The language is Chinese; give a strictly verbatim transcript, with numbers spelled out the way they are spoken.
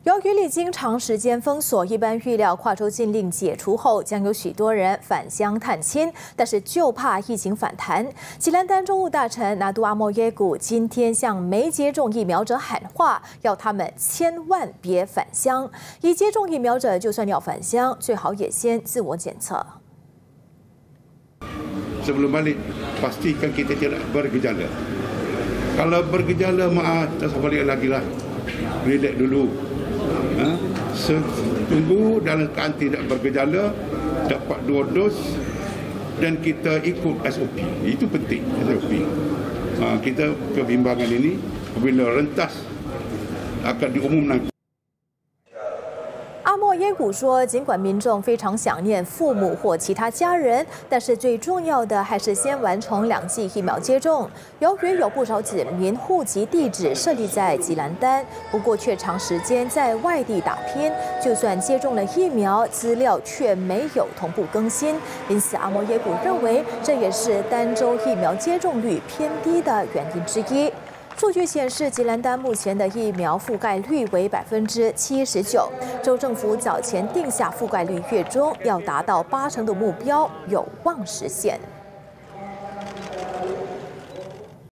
由于历经长时间封锁，一般预料跨州禁令解除后，将有许多人返乡探亲，但是就怕疫情反弹。吉兰丹州务大臣拿督阿莫耶古今天向没接种疫苗者喊话，要他们千万别返乡。已接种疫苗者，就算要返乡，最好也先自我检测。 Sebelum balik, pastikan kita tidak bergejala. Kalau bergejala, maaf, tak usah balik lagi lah. Relax dulu. Ha? Tunggu dalam keadaan tidak bergejala, dapat dua dos dan kita ikut S O P. Itu penting, S O P. Ha, kita kebimbangan ini, apabila rentas akan diumumkan. 阿莫耶古说，尽管民众非常想念父母或其他家人，但是最重要的还是先完成两剂疫苗接种。由于有不少子民户籍地址设立在吉兰丹，不过却长时间在外地打拼，就算接种了疫苗，资料却没有同步更新。因此，阿莫耶古认为这也是丹州疫苗接种率偏低的原因之一。 数据显示，吉兰丹目前的疫苗覆盖率为百分之七十九。州政府早前定下覆盖率月中要达到八成的目标，有望实现。